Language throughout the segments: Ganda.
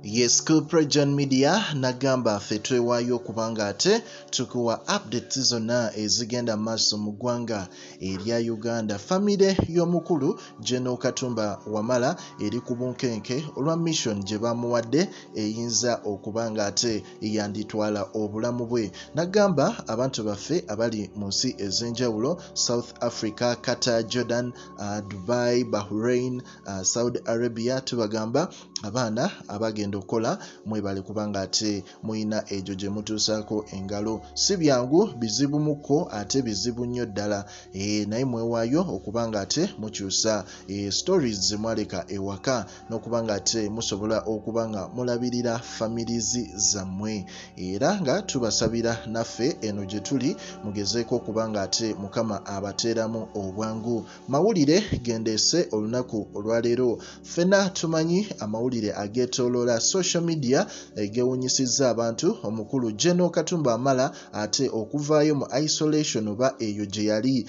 Yes, Kuprejan Media nagamba fetwewayo kubanga ate tukuwa updates zonna ezigenda maaso mu ggwanga erya Uganda. Famire y'omukulu General Katumba Wamala eri ku bunkenke olwa mission gye bamuwadde eyinza okubanga ate yanditwala obulamu bwe. Nagamba abantu baffe abali mu nsi ez'enjawulo South Africa, Qatar, Jordan, Dubai, Bahrain, Saudi Arabia, tubagamba abaana abagenda okola mwebale kubanga ate muyina ejo gye mutuusaako engalo. Si byangu, bizibu muko ate bizibu nnyo ddala, naye mwewaayo okubanga ate mukyusa stories ze mwaleka ewaka n'okubanga ate musobola okubanga mulabirira families zammwe, era nga tubasabira naffe eno gye tuli mugezeeko okubanga ate Mukama abateeramu obwangu. Mawulire gendeese olunaku olwaleero. Ffenna tumanyi amawulire ageetooloola social media egewunyisizza abantu. Omukulu General Katumba Wamala ate okuvaayo mu isolation oba eyo gye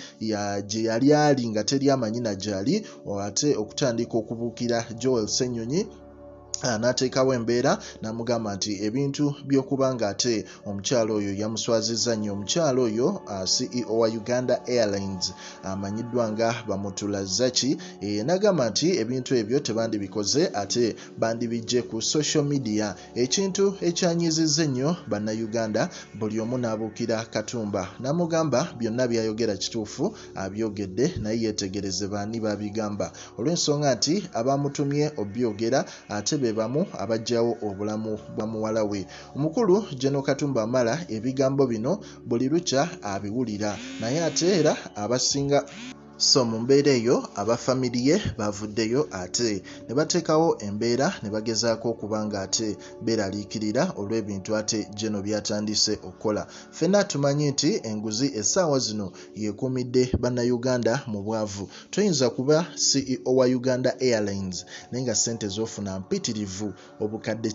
yali ali nga teri amanyi na gyali, ate okutandika okubuukira Joel Ssenyonyi n'ateekawo embeera n'amugamba nti ebintu by'okubanga ate omukyalo oyo yamuswazizza nnyo. Omukyalo oyo CEO wa Uganda Airlines amanyiddwa nga bamutwala n'agamba nti ebintu ebyo tebandibikoze ate bandibijje ku social media. Ekintu ekyanyizizza ennyo bannayuganda, buli omu n'abuukira Katumba n'amugamba byonna byayogera kituufu abyogedde, naye yeetegereze baani babigamba, olw'ensonga nti abamutumye obyogera ate bamu abajjawo obulamu bwa muwala we. Omukulu General Katumba Wamala ebigambo bino buli lukya abiwulira, naye ate era abasinga mu mbeera eyo abafamiliye bavuddeyo ate ne bateekawo embeera ne bagezaako okubanga ate beeraliikirira olw'ebintu ate Geno byatandise okukola. Ffenna tumanyi nti enguzi essaawa zino yeekuumidde bannayuganda mu bwavu. Toyinza kuba CEO wa Uganda Airlines naye nga ssente z'ofuna mpitirivu obukadde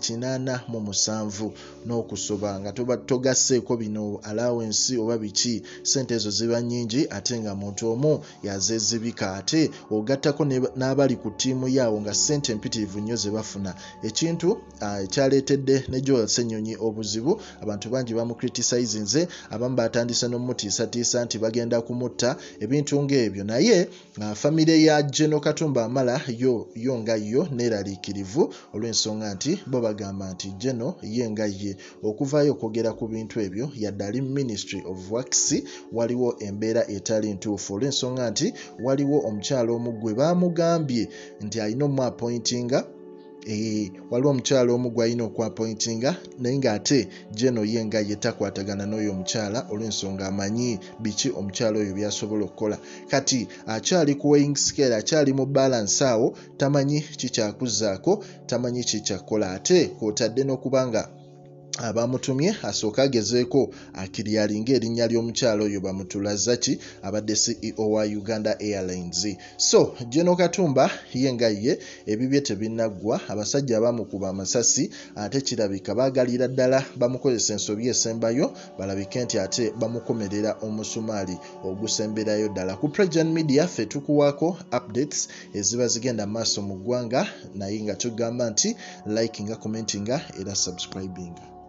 87 n'okusoba nga togasseeko bino allowance oba biki, ssente ezo ziba nnyingi ate nga muntu omu yazezibika, ate ogattako n'abali ku ttiimu yaawo nga ssente mpitirivu nnyo ze bafuna. Ekintu ekyaleetedde ne Joel Ssenyonyi obuzibu, abantu bangi bamukriticizinze, abamu batandise n'omutiisatiisa nti bagenda kumutta, ebintu ng'ebyo. Naye famire ya General Katumba Wamala yo nga yo neeraliikirivu olw'ensonga nti bo bagamba nti Geno ye nga ye. Okuvaayo okwogera ku bintu ebyo yadde ali Ministry of Works waliwo embeera etali ntuufu, olw'ensonga nti waliwo omukyalo omu gwe baamugambye nti alina omuappointinga, waliwo omukyalo omu gw'alina okuappointinga naye ng'ate Geno ye nga ye takwatagana n'oyo omukyala olw'ensonga amanyi biki omukyalo oyo byasobola okukola. Kati akyali ku weighing scale, akyali mu balance awo, tamanyi kikyakuzzaako, tamanyi kikyakkola, ate kw'otadde n'okubanga abamutumye asooka agezeeko akiryalinga erinnya ly'omukyalo oyo bamutwala abadde CEO wa Uganda Airlines. So General Katumba ye nga ye ebibye tebinaggwa, abasajja bamukuba amasasi ate kirabika baagalira ddala bamukozesa ensobi esembayo balabike nti ate bamukomerera omusumaali ogusemberayo ddala. Ku Prejan Media ffe tukuwaako updates eziba zigenda maaso mu ggwanga, naye nga tugamba nti likinga, commentinga era subscribinga.